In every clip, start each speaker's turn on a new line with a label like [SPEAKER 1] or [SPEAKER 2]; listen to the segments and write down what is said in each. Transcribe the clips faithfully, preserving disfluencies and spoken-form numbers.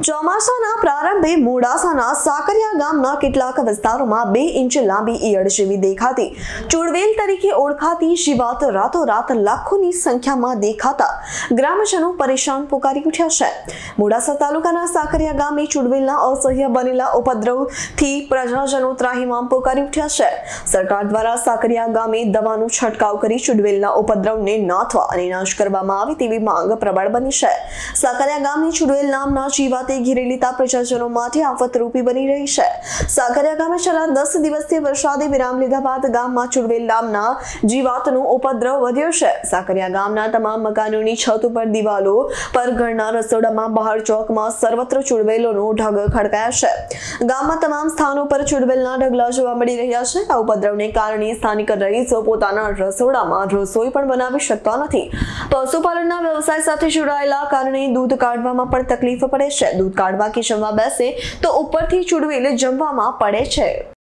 [SPEAKER 1] ચોમાસાના પ્રારંભે મોડાસાના સાકરિયા ગામના કેટલાક વિસ્તારોમાં બે ઇંચ લાંબી ઈયળ જેવી દેખાતી ચુડવેલ તરીકે ઓળખાતી જીવાત રાતોરાત લાખોની સંખ્યામાં દેખાતા ગ્રામજનો પરેશાન પોકારી ઉઠ્યા છે। મોડાસા તાલુકાના સાકરિયા ગામે ચુડવેલના અસહ્ય બનેલા ઉપદ્રવથી પ્રજાજનો ત્રાહિમામ પોકારી ઉઠ્યા છે। સરકાર દ્વારા સાકરિયા ગામે દવાનો છંટકાવ કરી ચુડવેલના ઉપદ્રવને નાથવા અને નાશ કરવામાં આવે તેવી માંગ પ્રબળ બની છે। સાકરિયા ગામની ચુડવેલ નામના જીવાત ઘેરી લેતા પ્રજાજનો માટે આફતરૂપી બની રહી છે। સાકરિયા ગામે છેલ્લા દસ દિવસથી વરસાદે વિરામ લીધા બાદ ગામમાં ચુડવેલ નામના જીવાતનો ઉપદ્રવ વધ્યો છે। સાકરિયા ગામના તમામ મકાનોની છત ઉપર, દિવાલો પર, ઘરના રસોડામાં, બહાર ચોકમાં સર્વત્ર ચુડવેલોનો ઢગ ખડકાયા છે। ગામમાં તમામ સ્થાનો પર ચુડવેલના ઢગલા જોવા મળી રહ્યા છે। આ ઉપદ્રવને કારણે સ્થાનિક રહીશો પોતાના રસોડામાં રસોઈ પણ બનાવી શકતા નથી। પશુપાલનના વ્યવસાય સાથે જોડાયેલા કારણે દૂધ કાઢવામાં પણ તકલીફ પડે છે। दूध काढ़वा के जमवा बेसे तो ऊपर थी चुड़वेल जमवा पड़े छे।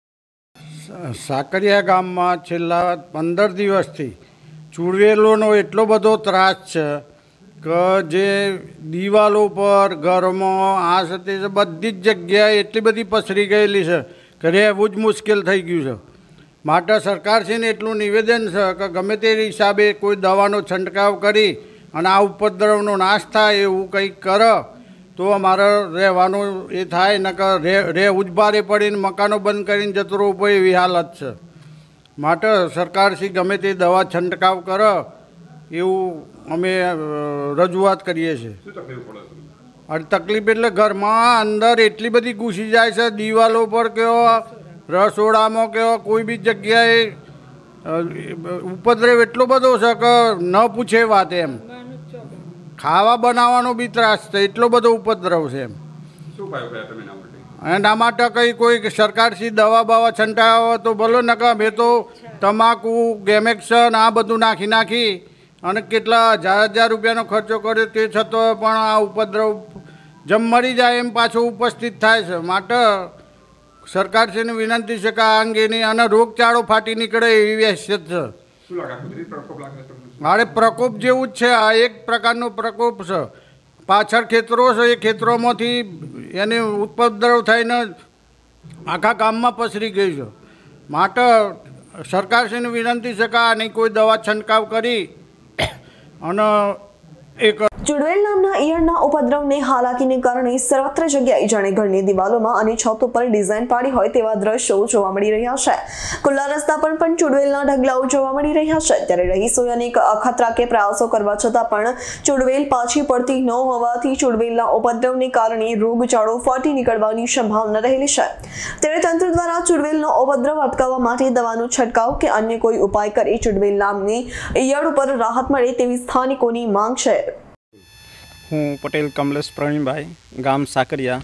[SPEAKER 2] साकरिया गाम में छेल्ला पंदर दिवस थी चुड़वेलोनो एटलो बधो त्रास छे के जे दीवालों पर, घर में, आ सते बधी ज जग्याए एटली बधी पसरी गयेली छे के रहेवुं ज मुश्किल थई गयुं छे। माटे सरकारश्रीने एटलुं निवेदन छे के गमे ते हिसाबे कोई दवानो छंटकाव करी अने आ उपद्रवनो नाश थाय एवुं कंईक करे तो अमारे रहवानो ए थाय नकर रे रे उजबारे पड़ीने मकानो बंद करीने जतो रहवुं पड़े एवी हालत छे। माटे सरकारश्री गमे ते दवा छंटकाव करे एवुं अमे रजूआत करीए छीए। अरे तकलीफ एटले घरमां अंदर एटली बधी घूसी जाय छे, दीवालो पर केवो, रसोडामां केवो, कोई बी जग्याए उपद्रव एटलो बधो छे के न पूछे वात। एम खावा बनावવાનો बी त्रास છે, એટલો બધો ઉપદ્રવ છે। એમ શું પાયો કર્યા તમે એના માટે? એના માટે કંઈ કોઈ સરકારશ્રી દવા બવા છંટાવે તો ભલો ન કે મેં તો તમાકુ, ગેમેક્શન આ બધું નાખી નાખી અને કેટલા હજાર હજાર રૂપિયાનો ખર્ચો કર્યો તે છતાં પણ આ ઉપદ્રવ જેમ મરી જાય એમ પાછો ઉપસ્થિત થાય છે। માટે સરકારશ્રીને વિનંતી છે કે આ અંગેની અને રોગચાળો ફાટી નીકળે એવી વહેસિયત છે। શું લાગે કુદરતી પ્રકોપ લાગે તમને? मारे प्रकोप जेवुं ज छे। आ एक प्रकारनो प्रकोप छे। पाछळ खेतरो छे, ए खेतरोमांथी एने उपद्रव थईने आखा गाममां पसरी गई छे। माटे सरकारश्रीने विनंती छे के आनी कोई दवा छंटकाव करी अने एक
[SPEAKER 1] चुड़वेल नामना ईयळना उपद्रवने हालाकीने कारणे सर्वत्र जग्याए जाणे घરની દિવાલોમાં અને છતો પર ડિઝાઇન પાડી હોય તેવા દ્રશ્યો જોવા મળી રહ્યા છે। ખુલ્લા રસ્તા પર પણ ચુડવેલના ઢગલાઓ જોવા મળી રહ્યા છે। ત્યારે રહીશોએ અનેક અખતરા કે પ્રયાસો કરવા છતાં પણ ચુડવેલ પાછી પડતી ન હોવાથી ચુડવેલના ઉપદ્રવને કારણે રોગચાળો ફાટી નીકળવાની સંભાવના રહેલી છે। ત્યારે તંત્ર દ્વારા ચુડવેલનો ઉપદ્રવ અટકાવવા માટે દવાનો છંટકાવ કે અન્ય કોઈ ઉપાય કરી ચુડવેલ નામની ઈયળ ઉપર રાહત મળે તેવી સ્થાનિકોની માંગ છે।
[SPEAKER 3] हूँ पटेल कमलेश प्रवीण भाई गाम साकरिया।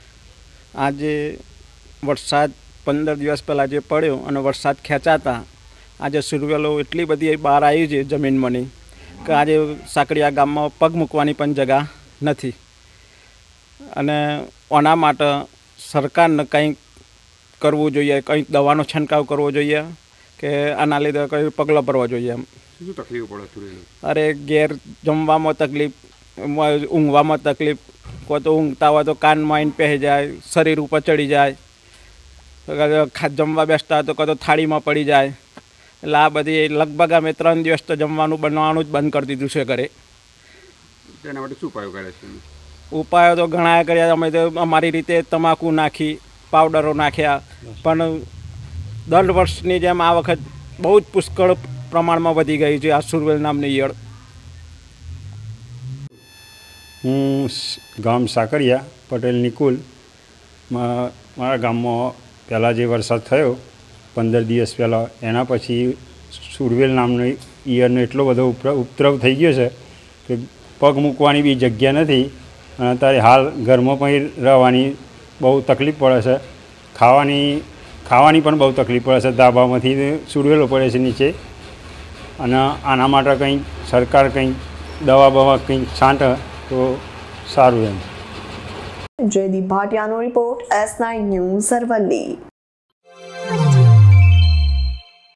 [SPEAKER 3] आज वरसाद पंदर दिवस पहला जो पड़ो और वरसाद खेंचाता आज सुरवेलो एटली बधी बहार आई है जमीन में नहीं कि आज साकरिया गाम में पग मूकवानी पण जगह नहीं। अने आना माटे सरकारने कंईक करवुं जोईए, कंईक दवानो छंटकाव करवो जोईए कि आना लीधे कई पगलां भरवा जोईए। शुं तकलीफ पड़े? अरे घेर जमवामां तकलीफ, ઊંઘવામાં તકલીફ, કોઈ તો ઊંઘતા હોય તો કાનમાં આવીને પહેરી જાય, શરીર ઉપર ચડી જાય, જમવા બેસતા હોય તો કોઈ તો થાળીમાં પડી જાય। એટલે આ બધી લગભગ અમે ત્રણ દિવસ તો જમવાનું બનાવવાનું જ બંધ કરી દીધું છે ઘરે। તેના માટે શું ઉપાયો કર્યા છે? ઉપાયો તો ઘણા કર્યા। અમે તો અમારી રીતે તમાકુ નાખી, પાવડરો નાખ્યા, પણ દર વર્ષની જેમ આ વખત બહુ જ પુષ્કળ પ્રમાણમાં વધી ગઈ છે આ સુરવેલ નામની ઈયળ।
[SPEAKER 4] हूँ गाम साकरिया पटेल निकुल मारा गाम में पहला जो वरसाद थयो पंदर दिवस पहला एना पछी सुरवेल नामनो ईयळनो एटलो बधो उपद्रव थई गयो छे कि पग मूकवानी बी जग्या नथी अने अत्यारे हाल घरमां पण रहवानी बहु तकलीफ पड़े छे। खावानी खावानी पण बहु तकलीफ पड़े छे। धाबामांथी सुरवेलो पड़े छे नीचे अने आना माटे कंई सरकार कंई दवा बवा कंई छांटे तो सारू एम।
[SPEAKER 1] जयदीप भाटियानो report S nine news Aravalli.